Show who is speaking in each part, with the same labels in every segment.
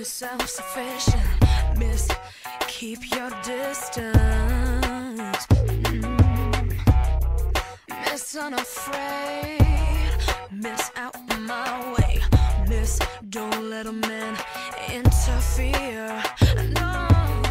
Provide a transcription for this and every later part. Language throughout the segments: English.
Speaker 1: Miss self-sufficient, Miss keep your distance, Miss unafraid, Miss out my way, Miss don't let a man interfere, no,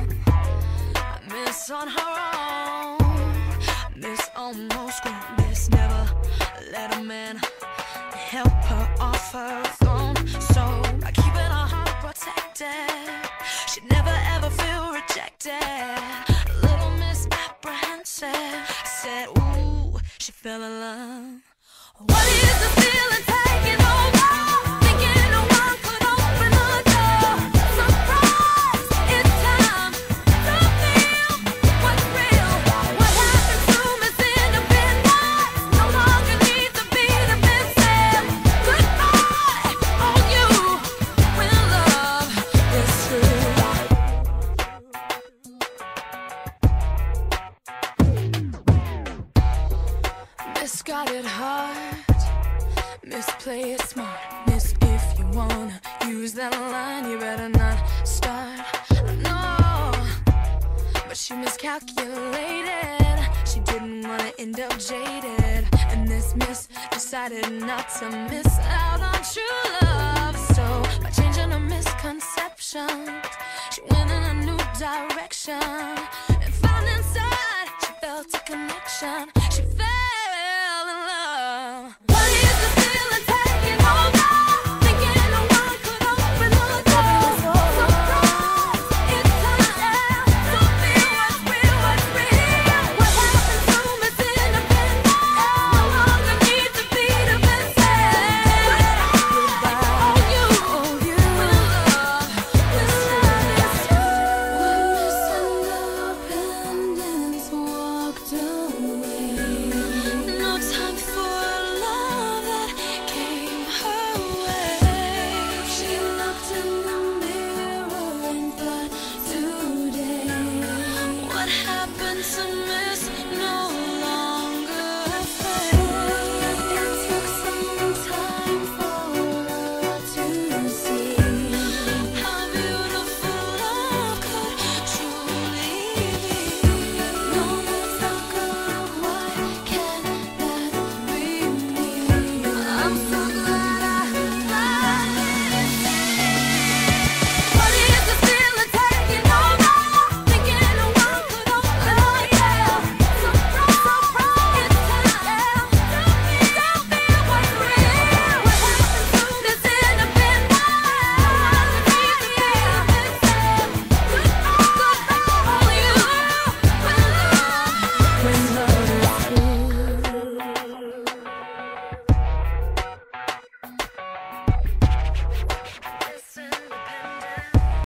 Speaker 1: Miss on her own, Miss almost grown, Miss never let a man help her off her throne. So by keeping her heart protected, she'd never ever feel rejected. Little Miss apprehensive said, ooh, she fell in love. What is the feeling taking over? Thinking no one could open the door. Surprise, it's time to feel what's real. What happened to Miss Independence? No longer needs to be defensive. Goodbye, on you, when love is true. Miss got it hard, Miss play it smart, Miss if you wanna use that line you better not start, no. But she miscalculated, she didn't wanna end up jaded, and this Miss decided not to miss out on true love. So by changing her misconceptions, she went in a new direction, and found inside she felt a connection. She fell in love. What is the feeling taking over? Thinking no one could open the door. Surprise, it's time to feel what's real, what's real. What happened to Miss Independence? No longer needs to be defensive. Goodbye, on you, when love is true. When Miss Independence walked away, no time for love that came her way. She looked in